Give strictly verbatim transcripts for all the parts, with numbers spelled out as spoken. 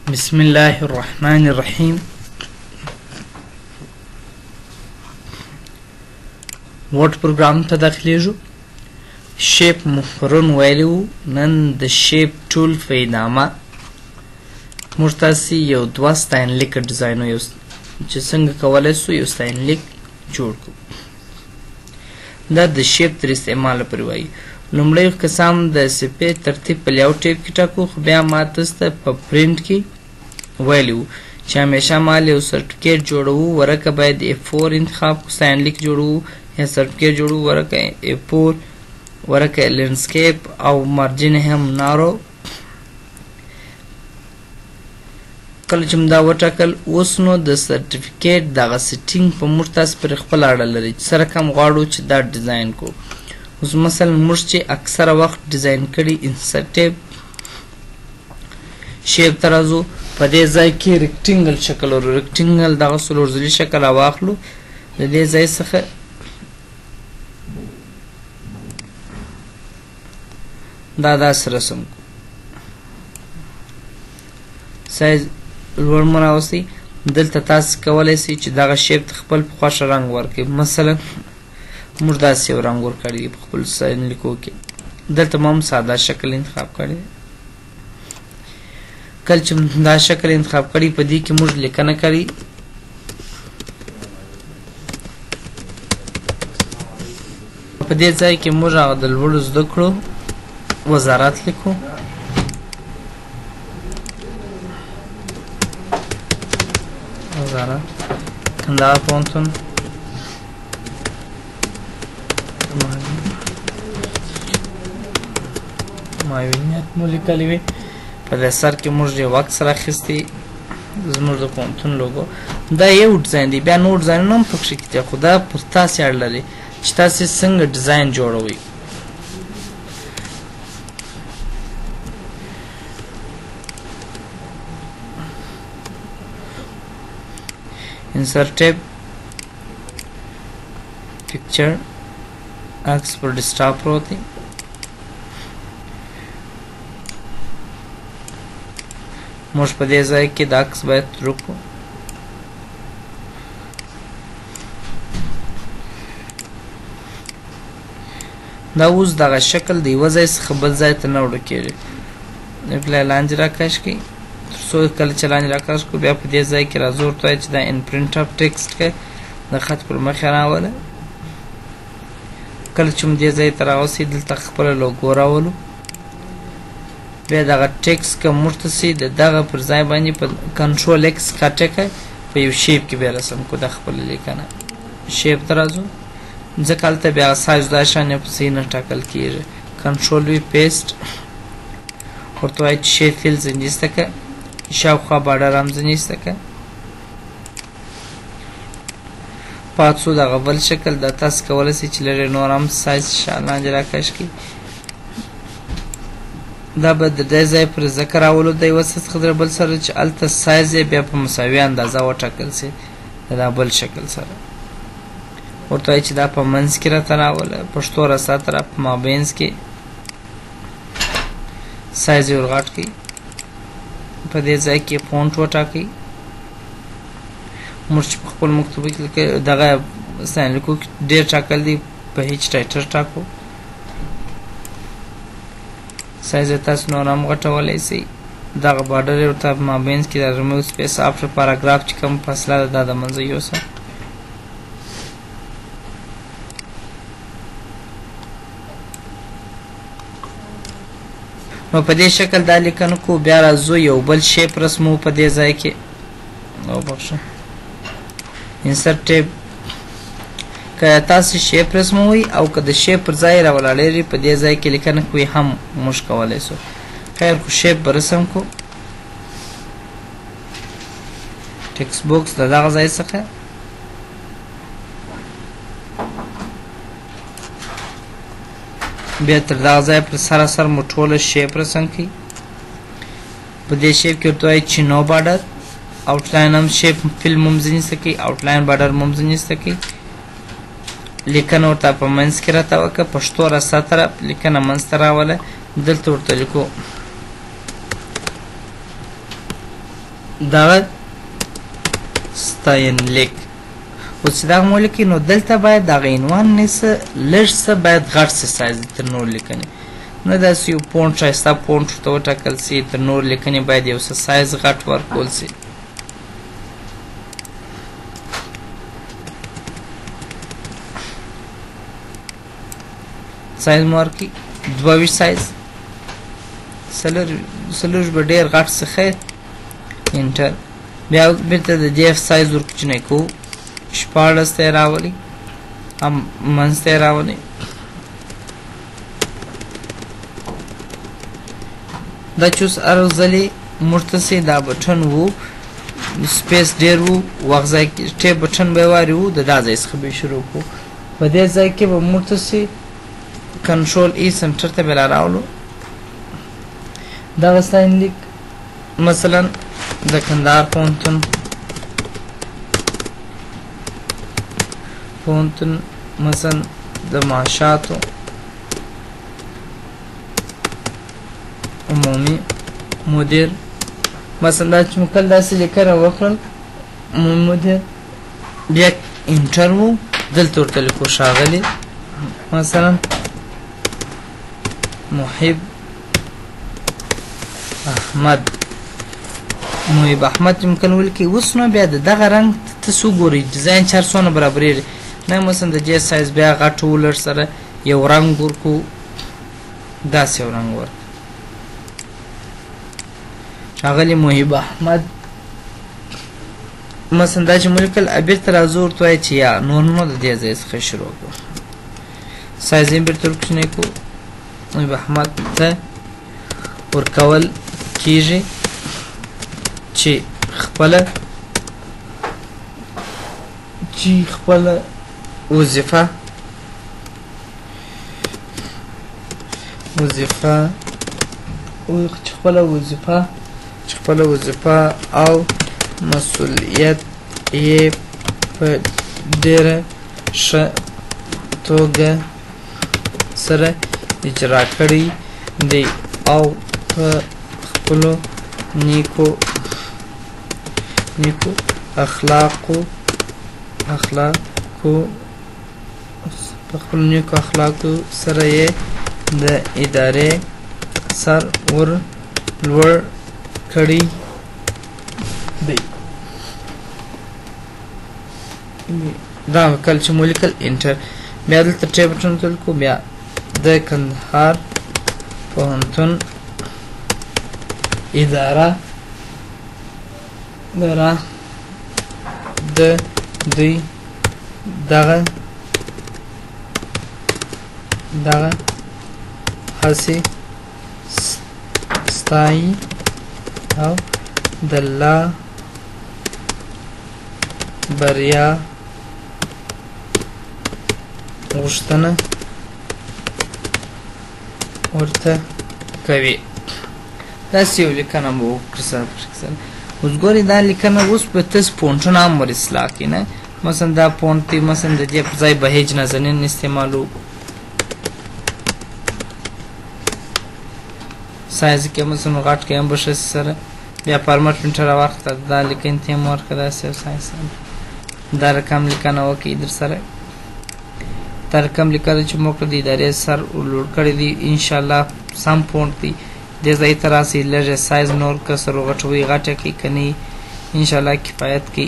بسم الله الرحمن الرحیم. ورډ پروګرام ته داخلیږو. شیپ مفرون ویلی وو، نن د شیپ ټول په ادامه موږ تاسې یو دوه ستاینلیک ډیزاین یو چې څنګه کولی سو یو ستاینلیک جوړ کړو. دا د شیپ تر استعماله پورې وایي. لومړی قسم د سپې ترتیب په لیاوټ ټیپ کې ټاکو، خو بیا ما تاسو ته په پرنټ کې ویلی وو چې همیشه مال یو سرټیفیکیټ جوړوو ورکه باید اف فور انتخاب کړو، ستاینلیک جوړوو یا سرټیفیکیټ جوړوو ورکه اف فور، ورکه لینډسکیپ او مارجن هم نارو. کله چې موږ دا وټاکل، اوس نو د سرټیفیکیټ دغه سیټینګ په موږ تاسو پرې خپله اړه لري چې سره کوم غواړو چې دا ډیزاین کړو. اوس مثلا موږ چې اکثره وخت ډیزاین کړي انسرټیو شیپ ته راځو، په دې ځای کې ریکټینګل شکل ورو ریکټینګل دغه څلورځلي شکل راواخلو. د دې ځای څخه دا داسې رسم کړو، سایز لوړ مه راوستئ. دلته تاسو کولی شئ چې دغه شیپ ته خپل په خوښه رنګ ورکړئ. مثلا موږ داسې یو رنګ ورکړی دی په خپل ستاینلیکو کې. دلته ما هم ساده شکل انتخاب کړی دی. کله چې دا شکل انتخاب کړی، په دې کې موږ لیکنه کړی په دې ځای کې موږ هغه د لوړو زده کړو وزارت لیکو. وزارت کندهار پوهنتون معاونیت مو لیکلی وي. په دې سر کې موږ یو عکس راخیستی زموږ د پوهنتون لوګو. دا یو ډیزاین دی، بیا نور ډیزاینونه هم پکښې کې دي، خو دا پر تاسې اړ لري چې تاسې څنګه ډیزاین جوړوئ. انسرټ ټیب پکچر عکس پر ډیسکټاپ پروت دی. موږ په دې ځای کې د عکس باید وکړو. دا اوس دغه شکل د یوه ځای څخه بل ځای ته نه وړو کېږي. بیا لاندې راکش کړئ. تر څو کله چې لاندې راکش کړو، بیا په دې ځای کې راځو ورته وایي چې دا ان پرنټ اپ ټیکسټ کړئ، د خط پر مخ یې راوله. کله چې مو دې ځای ته راوسئ، دلته خپله لوګو راولو. بیا دغه ټیکس که موږ ته سي د دغه پر ځای باندې په کنټرول ایکس کاټه کړئ، په یو شیپ کې بیا رسم کړو. دا خپله لیکنه شیپ ته راځو، ځکه هلته بیا سایز دا شان یې په صحیح نه ټاکل کېږي. کنټرول وي پیسټ، ورته وایي چې شیپ فیل ځینې ایسته کړه، شاوخوا باډر هم ځینې ایسته کړه. پات شو دغه بل شکل. دا تاسو کولی شئ چې لرې نور هم سایز لاندې راکش کړئ. دا به د دې ځای پر ځکه راولو د یوه څه څخه د بل سره چې هلته سایز یې بیا په مساوي اندازه وټاکل سي د دا بل شکل سره. ورته وایي چې دا په منځ کې راته راوله، پښتو رسات را په مابینځ کې سایز یې ورغټ کړئ. په دې ځای کې فونټ وټاکئ. موږ چې په خپل مکتوب کې دغه ستاینلیکو کې ډېر ټاکل دي، په هیچ ټایټل ټاکو. سایز یې تاسو نور هم غټولی شئ. دغه باډر یې ورته په مابینځ کې د ریموو سپیس آفټر پاراګراف چې کوم فاصله ده دا د منځه یوسه. نو په دې شکل دا لیکنه کو. بیا راځو یو بل شیپ رسمو په دې ځای کې. وبخښه انسرټ ټیب. که تاسو شیپ رسموئ او که د شیپ پر ځای راولاړېږي، په دې ځای کې لیکنه کوئ هم موږ کولی سو. خیر خو شیپ به رسم کو. ټکسټ بوکس د دغه ځای څخه بیا تر دغه ځای پر سراسر مو ټوله شیپ رسم کړئ. په دې شیپ کې ورته وایي چې نو باډر. آوټلاین هم شیپ فلم هم ځینې ایسته کړئ، آوټلاین باډر هم ځینې ایسته کړئ. لیکنه ورته په منځ کې راته وکړه، پښتو رسا طرف لیکنه منځ ته راوله. دلته ورته لیکو دغه ستاینلیک. اوس چې دغه مو ولیکئ نو دلته باید دغه عنوان نه څه لږ څه باید غټ سي سایز تر نور لیکنې، نه داسې یو فونټ ښایسته فونټ ورته وټاکل سي، تر نور لیکنې باید یو څه سایز غټ ورکول سي. سایز مو ورکړئ دوه ویشت سایز، څلور به ډېر غټ څه خیر انټر. بیا بېرته د دې سایز ور کوچنی کوو، شپاړس ته یې راولئ، هم منځ ته یې راولئ. دا چې اوس هر ځلې موږ ته سي دا بټن و سپیس ډېر و، وخت ځای کې ټیپ بټن به یې واري و، د دا ځای څخه به یې شروع کړو. په دې ځای کې به موږ ته سي کنټرول ای سنټر ته به را راولو. دغه ستاینلیک مثلا د کندهار پوهنتون پوهنتون مثلا د معاشاتو عمومي مدیر مثلا دا چې موږ کله داسې لیکنه وکړل عمومي مدیر، بیا انټر وو، دلته ورته لیکو ښاغلي مثلا محب احمد محب احمد چې موږ کله ولیکئ. اوس نو بیا د دغه رنګ ته څه وګورئ ډیزاین چې هر څونه برابرېږي، نه مثلا د دې سایز بیا غټ و لږ سره یو رنګ ورکړو، داسې یو رنګ ورکړو ښاغلي محب احمد مثلا دا چې مو لیکل بېرته راځو ورته وایي چې یا نور نو د دې ځای څخه شروع کړو. سایز یې بېرته ورکوچنی کړو، محب احمد ته ورکول کېږي چې خپله چې خپله وظیفه وظیفه چې خپله وظیفه چې خپله وظیفه او مسؤلیت یې په ډېره ښه توګه سره اجرا کړی دی او په خپلو نیکو نیکو اخلاقو اخلاقو په خپلو نیکو اخلاقو سره یې د ادارې سر ور لوړ کړی دی. دا کله چې مو لیکل انټر، بیا دلته ټیپ بټن ته ولیکو، بیا د کندهار پوهنتون اداره اداره د دوی دغه دغه هڅې ستایي او د لا بریا غوښتنه ورته کوي. داسې یو لیکنه به وکړو سره پرکسل. اوس ګورئ دا لیکنه اوس به تاسو فونټونه هم ور اصلاح کړئ، نه مثلا دا فونټ دی، مثلا د دې پر ځای بهیج نازنین استعمالو، سایز کې مثلا غټ کې هم به ښه سره، بیا فارمټ پرنټر راواخته دا لیکنې ته یې هم ورکړه داسې یو سایز دا رقم لیکنه وکړئ در سره. دا رقم لیکنه چې موږ د ادارې سر لوړ کړی دی انشاءالله سم فونټ دی. دې ځای ته راسئ لږ سایز نور که سر وغټوئ غټه کړئ، که نه انشاءالله کفایت کوي.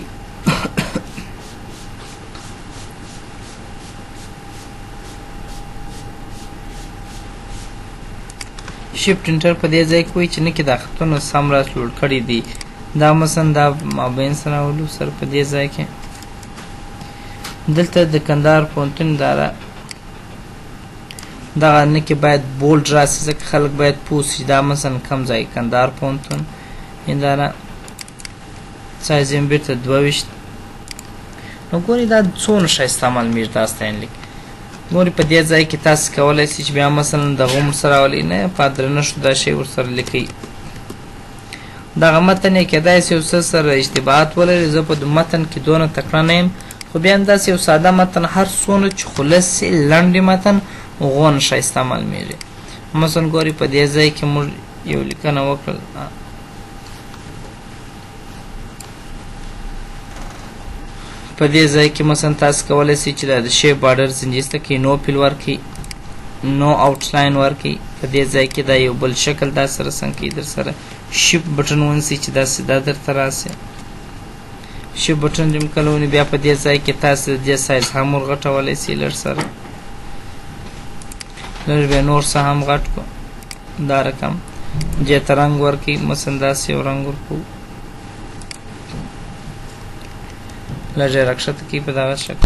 شفټ انټر په دې ځای کې وایي چې نه کې دا خطونه سم راس لوړ کړي دي، دا مثلا دا مابین سره راولو سر په دې ځای کې دلته د کندهار پوهنتون اداره دغه نه کې باید بولډ راسي ځکه خلک باید پوه شي دا مثلا کوم ځای کندهار پوهنتون اداره. سایز یې بېرته دوه ویشت. نو ګورئ دا څونه ښایسته معلومېږي دا ستاینلیک. ګورئ په دې ځای کې تاسو کولی شئ چې بیا مثلا دغه هم سره راولئ، نه په درنښت دا شی ورسره لیکئ. دغه متن یې کیدای شي یو څه سره اشتباهات ولري، زه په متن کې دونه تکړه نه یم، خو بیا همداسې یو ساده متن هر څونه چې خلص سي لنډ متن غون ښایسته معلومېږي. مثلا ګورئ په دې ځای کې موږ یو لیکنه وکړل، په دې ځای کې مثلا تاسو کولی شئ چې دا د شیپ بارډر زنجیز ته کې نو فیل ورکړئ، نو آوټلاین ورکړئ. په دې ځای کې دا یو بل شکل دا سره څنګه کوي در سره شیپ بټن ونیسئ چې داسې دا درته راسي. شیپ بټن چې کله ونی بیا په دې ځای کې تاسو د دې سایز هم ورغټولی شئ لږ سره، لږ بیا نور څه هم غټ کړو دا رقم. دې ته رنګ ورکړئ، مثلا داسې یو رنګ ورکړو، لږ یې راکښته کړئ په دغه شکل.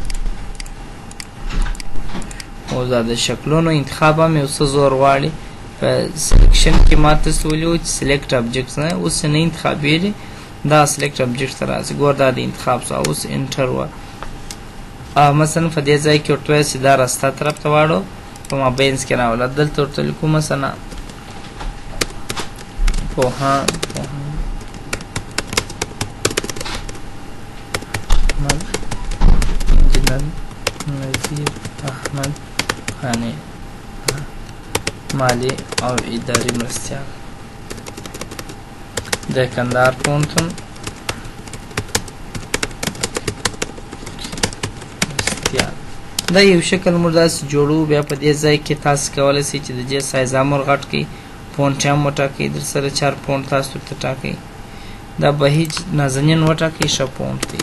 اوس دا د شکلونو انتخاب هم یو څه زور غواړي. په سلیکشن کې ما تاسو ویلي وو چې سلیکټ ابجکټس نه، اوس یې نه انتخابېږي، دا سلیکټ ابجکټ ته راځي. ګور دا د انتخاب شو، اوس انټر وه. مثلا په دې ځای کې ورته وایه چې دا راسته طرف ته واړو، په مابینځ کې راوله. دلته ورته لیکو مثلا پوهان پوهان انجینر نذیر احمد خانی مالی او اداري مرستیال د کندهار پوهنتون مرستیال. دا یو شکل موږ داسې جوړو. بیا په دې ځای کې تاسو کولی شئ چې د دې سایز هم ورغټ کړئ، فونټ هم وټاکئ، در سره چار فونټ تاسو ورته ټاکئ. دا بهیج نازنین وټاکئ، ښه فونټ دی.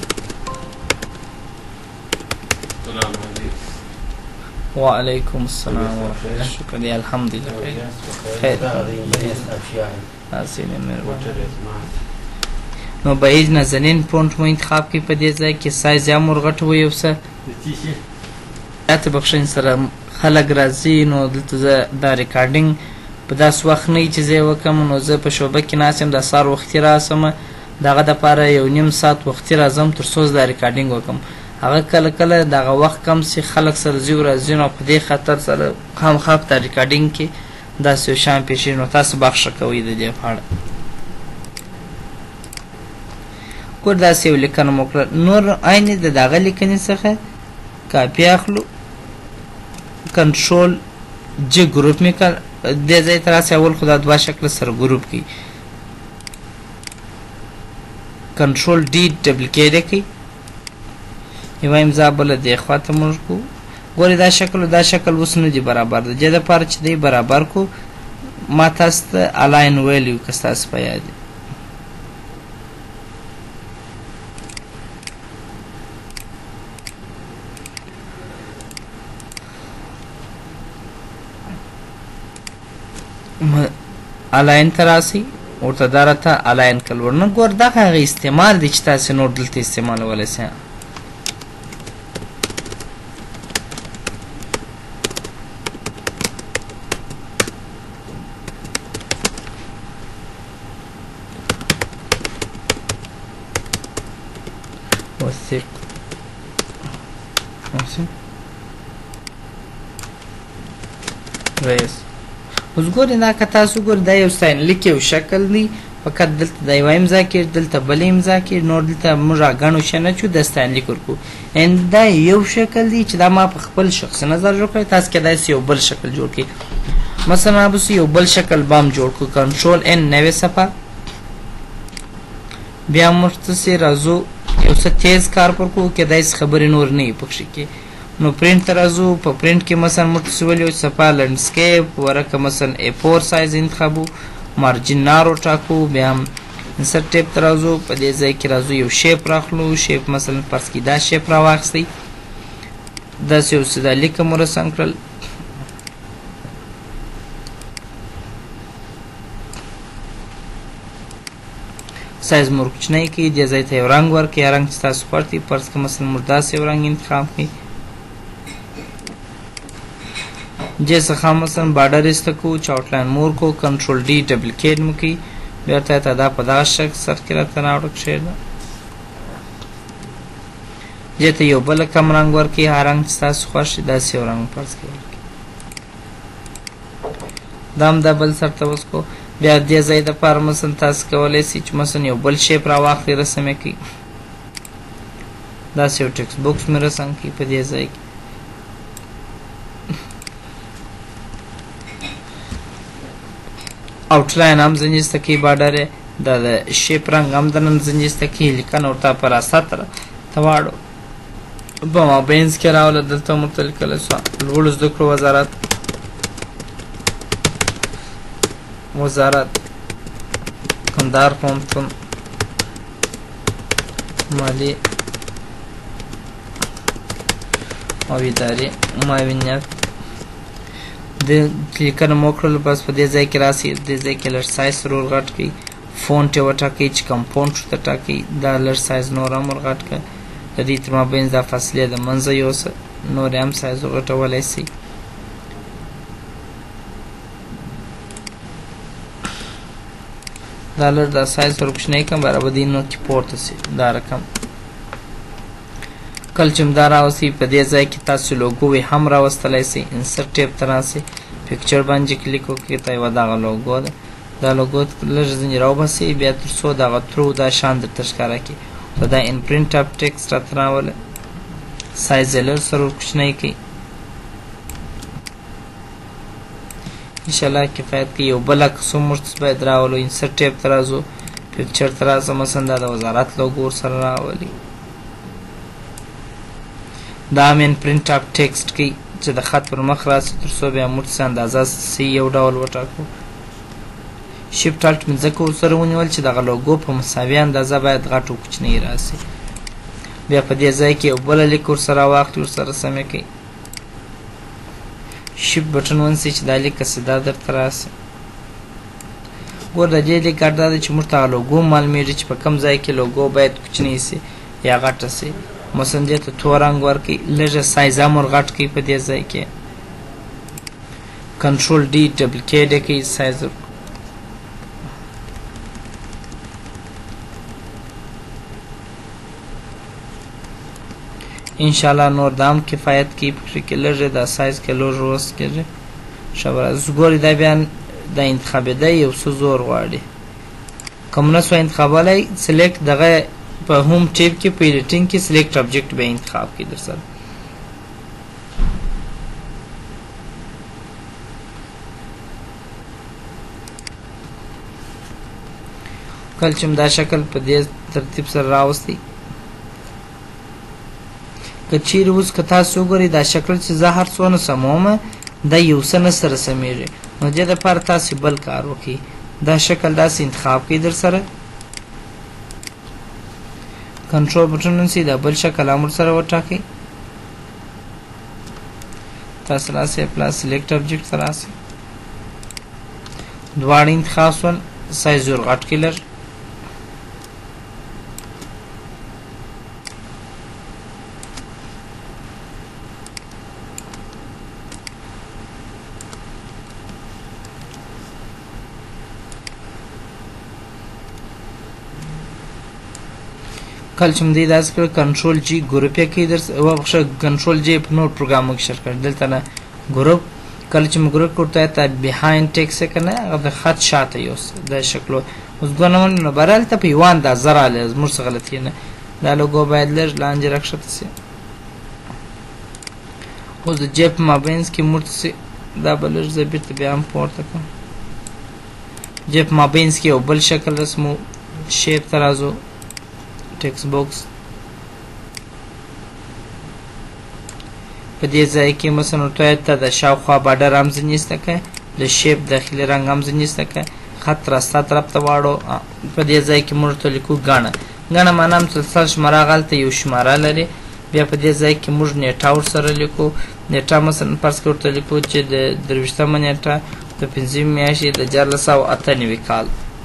وعلیکم السلام ورحمۃ. شکر دی الحمدلله خیر. نو بهیج نازنین فونټ مو انتخاب کړئ. په دې ځای کې سایز هم ورغټوئ یو څه. ته بخښنې سره خلک راځي، نو دلته زه دا ریکارډینګ په داسې وخت نه وي چې زه یې وکړم، نو زه په شعبه کې ناست یم، دا سهار وختي راسم، د هغه دپاره یو نیم ساعت وختي راځم تر څو زه دا ریکارډینګ وکړم. هغه کله کله دغه وخت کم سي، خلک سره ځي راځي، نو په دې خاطر سره خامخا په دا ریکارډینګ کې داسې یو شیان پیښېږي، نو تاسو بخښه کوئ د دې په اړه. ګور داسې یو لیکنه مو کړه. نور عین د دغه لیکنې څخه کاپي اخلو، کنټرول جي ګروپ مې کړ. دې ځای ته راسئ، اول خو دا دوه شکله سره ګروپ کړئ، کنټرول ډي ډبلیکیټ یې کړئ، یوه امضا بله دې خوا ته موږ کړو. ګورئ دا شکل دا شکل اوس نه دي برابر. د دې دپاره چې دی برابر کړو، ما تاسو ته الاین ویلی وو که ستاسو په یاد وي. الاین ته راسئ، ورته دا راته الاین کړل. ورنه ګور دغه هغه استعمال دی چې تاسې نور دلته استعمالولی سئ. وثق رئیس. اوس ګورئ دا که تاسو ګورئ دا یو ستاینلیک یو شکل دی، فقط دلته دا یوه امضا کېږي، دلته بله امضا کېږي، نور دلته موږ راګڼو شی نه چو د ستاینلیک ورکړو. یعنې دا یو شکل دی چې دا ما په خپل شخصي نظر جوړ کړی. تاسو کېدای سي یو بل شکل جوړ کړئ. مثلا بس یو بل شکل به هم جوړ کړو. کنټرول ان نوې صفحه، بیا ورپسې راځو یو څه تیز کار پر کوو، کېدای سي خبرې نور نه وي پکښې کې. نو پرنټ ته راځو. په پرنټ کې مثلا موږ څه ویلي صفحه لنډسکیپ ورکه مثلا اے فور سایز انتخابو، مارجین نارو ټاکو، بیا هم انسرټ ټیپ ته راځو. په دې ځای کې راځو یو شیپ راخلو. شیپ مثلا فرض کړئ دا شیپ راواخیستئ، داسې یو څه دا لیکه مو رسم کړل. سایز مو کوچنی کړئ. دې ځای ته یو رنګ ورکړئ، یا رنګ چې تاسو خوښ دی. فرض کړئ مثلا موږ داسې یو رنګ انتخاب کړئ. دې څخه مثلا بارډر ایسته کوو چې آوټلاین مور کوو، کنټرول ډي ډبلیکیټ مو کوئ، بیا ورته ته دا په دغه شکل سر کې راته راوړه کښېږده. دې ته یو بله کم رنګ ورکړئ، هر رنګ چې تاسو خوښ وي داسې یو رنګ فرض کړئ ورکړئ. دا هم دا بل سر ته وسکو. بیا دې ځای دپاره مثلا تاسو کولی سئ چې مثلا یو بل شیپ راواخلئ، رسم یې کړئ. داسې یو ټکسټ بوکس مې رسم کړئ په دې ځای کې. آوټلاین هم ځنې زده کوي، بارډر یې دا د شیپ رنګ هم دننه ځنې زده کوي، لیکنه ورته په راسته ته واړو په مابینځ کې راوله دلته موږ ته لیکلی سوه لوړو زده کړو وزارت وزارت کندهار پوهنتون مالي او ادارې معاونیت د لیکنه مو کړل بس په دې ځای کې راسي دې ځای کې لږ سایز ور غټ کړئ فونټ یې وټاکئ چې کوم فونټ ورته ټاکئ دا لږ سایز نور هم ور غټ کړه د دې تر مابین دا فاصلې د منځه یوسه نور هم سایز وغټولی سئ دا لږ دا سایز ور کوچنی کړم برابر دې نو کې پورته سي دا رقم کله چې دا راوځي په دې ځای کې تاسو لوګو یې هم راوستلی سئ انسرټ ټیب ته راسئ پکچر باندې کلیک وکړئ ته یوه دغه لوګو ده دا لوګو لږ ځینې راوباسئ بیا تر څو دغه ترو دا شان درته ښکاره کړي خو دا ان پرنټ اپ ټکسټ راته راوله سایز یې لږ سره کوچنی کړئ انشاءالله کفایت کوي یو بل عکس هم ورته باید راولو انسرټ ټیب ته راځو پکچر ته راځه مثلا دا د وزارت لوګو ورسره راولي دا هم ان پرنټ اپ ټکسټ کوي چې د خط پر مخ راسي تر څو بیا موږ څه اندازه سی یو ډول وټاکو شیفټ الټ مې ځکه ورسره ونیول چې دغه لوګو په مساوي اندازه باید غټ او کوچنی راسي بیا په دې ځای کې یو بله لیک ورسره واخلي ورسره سمې کوي شیفټ بټن ونیسئ چې دا لیک سیده درته راسي ګوره د دې لیک ګټ دا ده چې موږ ته هغه لوګو معلومیږي چې په کوم ځای کې لوګو باید کوچنی سي یا غټه سي مثلا دې ته تور رنګ ورکړئ لږه سایز هم ور غټ کړئ په دې ځای کې کنټرول ډي ډبل کې ډې کړئ سایز انشاءالله نور دام کفایت کوي فکر کې لږه دا سایز کې لږ روست کېږي ښه به راځي ګورئ دا بیا دا انتخابېدی یو څه زور غواړي که مو نه سوه انتخابولی سلیکټ دغه په هوم ټیب کې په ایډیټینګ کې سلیکټ ابجیکټ به انتخاب کړي در سره کله چې دا شکل په دې ترتیب سره راوستئ که چیرې اوس که تاسو وګورئ دا شکل چې زه هر څونه سمومه دا یو څه نه سره سمیږي نو دې دپاره تاسو بل کار وکړئ دا شکل داسې انتخاب کړئ در سره کنټرول بټن ونیسئ دا بل شکل هم ورسره وټاکئ تاسو راسئ پلاس سلیکټ ابجیکټ ته راسئ دواړه انتخاب شول سایز ور غټ کړئ لږ کله چې مو دې داسې کړه کنټرول جي ګروپ یې کوي در وبخښه کنټرول جي په نور پروګرامو کې شر کړ دلته نه ګروپ کله چې مو ګروپ ورته ته بیهایند ټیکس یې که نه هغه د خط شاته یوسه دا شکلو اوس ګونه نو بره هلته په یوه اندازه راغلی زموږ څه غلطي نه دا لوګو باید لږ لاندې راکښته سي اوس د جیب په مابینځ کې موږ ته دا به لږ زه بېرته بیا هم پورته کړم جیب په مابینځ کې یو بل شکل رسمو شیپ ته راځو ټیکس باکس په دې ځای کې مثلا ورته ته د شاوخوا باډر هم ځینې ایسته کړه د شیپ داخلي رنګ هم ځینې ایسته کړه خط راسته طرف ته واړو په دې ځای کې موږ ورته لیکو ګڼه ګڼه معنا مسلسل شماره هغلته یو شماره لري بیا په دې ځای کې موږ نیټه ورسره لیکو نیټه مثلا فرض کړه ورته لیکو چې د درویشتمه نیټه د پنځمې میاشتې د دیارلس سوه اته نوي کال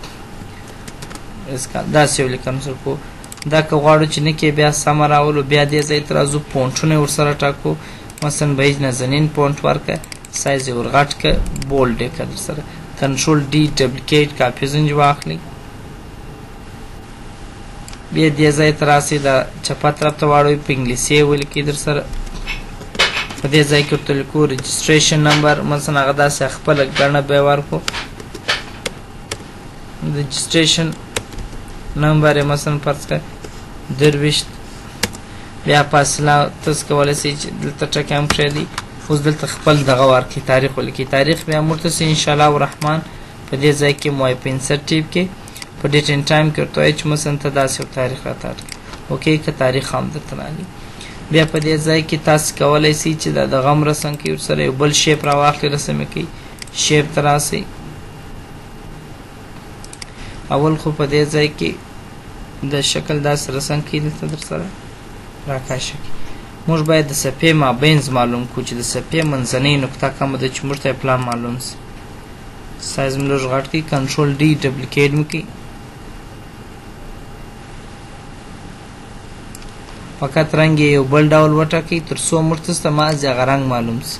داسې یو لیکنه سره کوو دا که غواړو چې نه کې بیا سمه راولو بیا دې ځای ته راځو پونټونه یې ورسره ټاکو مثلا به یې نازنین پونټ ورکړه سایز یې ورغټ کړه بولډ یې کړه در سره کنټرول ډي ډبلیکیټ کاپي زنج واخلئ بیا دې ځای ته راسئ دا چپه طرف ته واړوئ په انګلیسي یې ولیکئ در سره په دې ځای کې ورته لیکو رجسټریشن نمبر مثلا هغه داسې خپله ګڼه به یې ورکړو رجسټریشن نمبر یې مثلا فرض کړه درویشت بیا فاصله تاسو کولی شئ چې دلته ټکي هم کښېږدئ اوس دلته خپل دغه ورکړئ تاریخ ولیکئ تاریخ بیا موږ ته انشاءالله الرحمن په دې ځای کې مو په انسرټ ټیب کې په ډیټ اینډ ټایم کې ورته وایي چې مثلا ته داسې یو تاریخ راته اټ کړي اوکې که تاریخ هم درته راغلي. بیا په دې ځای کې تاسو کولی شئ چې د دغه هم رسم کړئ ورسره یو بل شیپ راواخلئ رسم یې کړئ. شیپ ته راسئ. اول خو په دې ځای کې د شکل داسې رسم کړئ دلته در سره راکاشه کړئ. موږ باید د صفحې مابینځ معلوم کړو چې د صفحې منځنۍ نقطه کومه ده چې موږ ته یې پلان معلوم شي. سایز مې لږ غټ کړئ. کنټرول ډي ډبلیکیټ مې کړئ. فقط رنګ یې یو بل ډول وټاکئ تر څو موږ ته مازې هغه رنګ معلوم شي.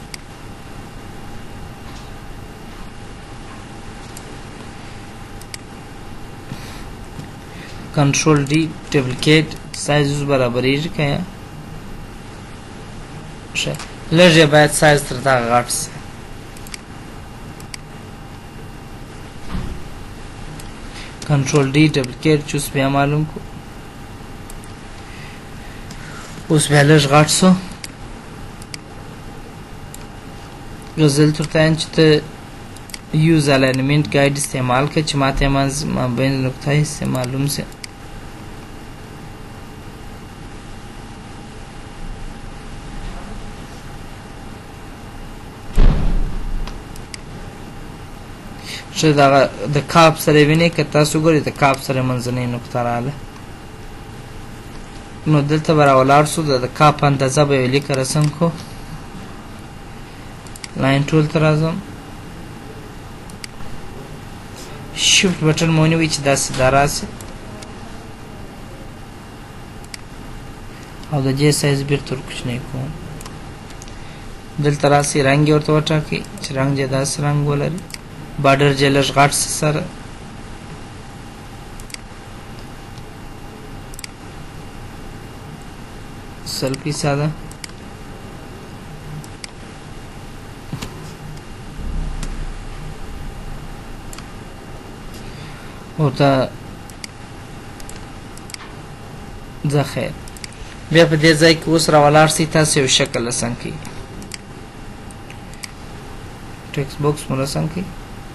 کنټرول ډي ډبلیکیټ سایز اوس برابریږي که یا ښه لږ یې باید سایز تر دغه غټ شي. کنټرول ډي ډبلیکیټ چې اوس بیا معلوم کړو. اوس بیا لږ غټ شو. غزل درته وایم چې ته یوز الاینمنټ ګایډ استعمال کړه چې ماته یې منځ مابین نقطه حصې معلوم شي. ښه دغه د کاپ سره یې وینئ که تاسو ګورئ د کاپ سره منځنۍ نقطه راغله. نو دلته به راولاړ شو د کاپ اندازه به یو لیکه رسم کړو. لاین ټول ته راځم. شیفت بټن مو ونیوئ چې داسې دا راسي او د دې سایز بیرته ورکوچنی کوم. دلته راسئ رنګ یې ورته وټاکئ چې رنګ یې داسې رنګ ولري. بارډر یې لږ غټ شي سره. سلپی ساده ورته ځه خیر. بیا په دې ځای کې اوس راولاړ شئ تاسو یو شکل رسم کړئ. ټیکسټ باکس مو رسم کړئ.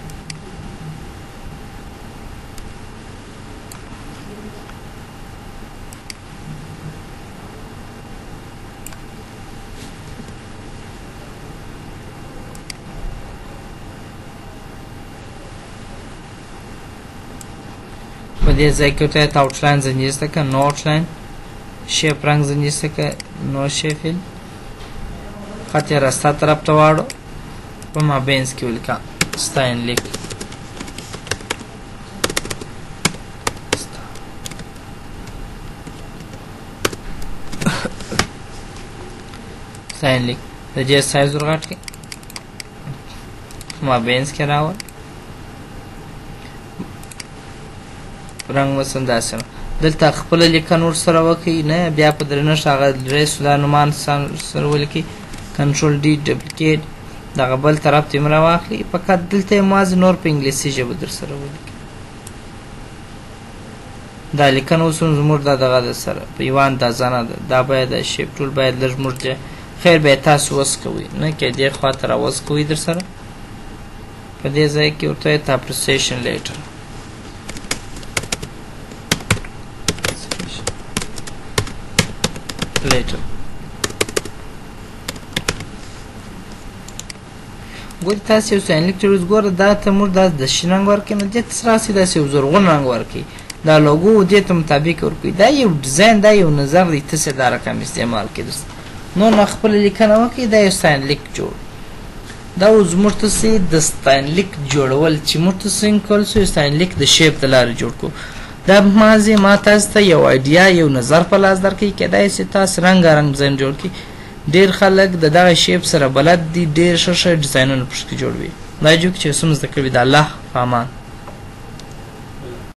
په دې ځای کې ورته آوټلاین زنجیر زده کړه. نو آوټلاین شیپ رنګ زنجیر زده کړه. نو شیفل خط یې راسته طرف ته واړو. په مابینځ کې ولیکه ستاینلیک. ستاینلیک د دې سایز ور غټ کړئ. مابینځ کې راوړ. رنګ مثلا داسې دلته خپله لیکنه ورسره وکړئ. نه بیا په درنښت هغه ریس العنوان سره ولیکئ. کنټرول ډي ډبلیکیټ دغه بل طرف ته یې هم راواخلئ. فقط دلته یې مازې نور په انګلیسي ژبه در سره ولیکئ. دا لیکنه اوس هم زموږ دا دغه در سره په یوه اندازه نه ده. دا باید شیپ ټول باید لږ موږ خیر به یې تاسو وس کوئ نه که دې خوا ته راوس کوئ در سره. په دې ځای کې ورته وایي appriciation later. later ګورئ تاسو یو ستاینلیک چې اوس ګوره دا ته موږ دا د شین رنګ ورکړئ نو دې ته راسئ داسې یو زرغون رنګ ورکړئ. دا لوګو دې ته مطابق ورکړئ. دا یو ډیزاین دا یو نظر دی. تاسې دا رقم استعمال کړئ. نو نه خپله لیکنه وکړئ. دا یو ستاینلیک جوړ. دا اوس موږ تاسې د ستاینلیک جوړول چې موږ تاسې څنګه کولی شو ستاینلیک د شیپ د لارې جوړ کړو. دا مازې ما تاسو ته یو آیډیا یو نظر په لاس درکوي. کیدای شي تاسو رنګارنګ ډیزاین جوړ کړئ. ډېر خلک د دغه شیپ سره بلد دي. ډېر ښه ښه ډیزاینونه پکې جوړوي. دا جو چې څه مو زده کړي د الله په امان.